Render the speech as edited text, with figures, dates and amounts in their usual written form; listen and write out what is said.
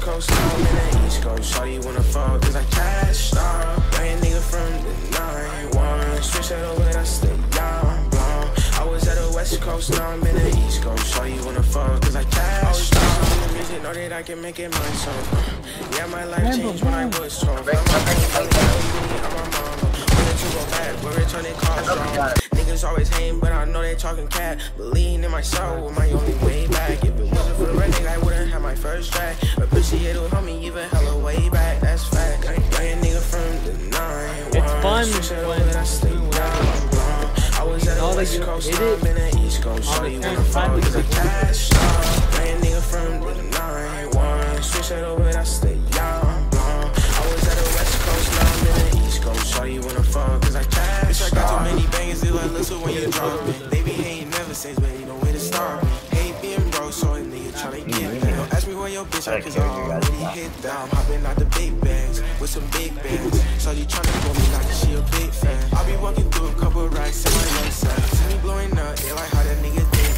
Coast, now I'm in the East Coast. Shawty wanna fuck, cause I cashed out. Young nigga from the 9-1. Switch that over, that's the young blonde. I was at the West Coast, now I'm in the East Coast. Shawty wanna fuck, cause I cashed out. Music, know that I can make it myself. Yeah, my life changed when I was 12. I'm my mama. To go back, we're returning cars wrong. Niggas always hating, but I know they talking cat. Believing in myself was my only way back. If it wasn't for the red nigga, I wouldn't have my first track. Appreciate it, homie, even hella way back. That's fact. Young nigga from the 9-1. It's fun when I stay down. I was at the West Coast, now I'm in the East Coast. Shawty wanna fuck because I cashed out. Young nigga from the 9-1. Switch that over, I stay down. I was at the West Coast, now I'm in the East Coast. Shawty wanna fuck cause I cash. Bitch, I got too many bangers, they like listen when you drop me. They be hating never since, but you know where to start me. Hate being broke, so a nigga tryna get me. Don't ask me where your bitch at, cause I already hit that. I'm hopping out the big bags, with some big bands. Shawty tryna pull me like she a big fan. I be walking through a couple racks in my young side. See me blowing up, they like how that nigga did